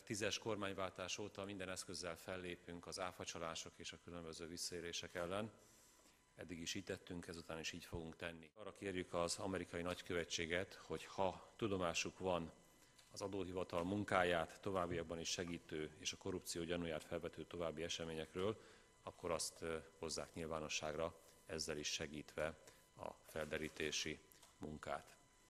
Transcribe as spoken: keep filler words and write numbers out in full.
kétezer-tízes kormányváltás óta minden eszközzel fellépünk az áfacsalások és a különböző visszaélések ellen. Eddig is így tettünk, ezután is így fogunk tenni. Arra kérjük az amerikai nagykövetséget, hogy ha tudomásuk van az adóhivatal munkáját továbbiakban is segítő és a korrupció gyanúját felvető további eseményekről, akkor azt hozzák nyilvánosságra, ezzel is segítve a felderítési munkát.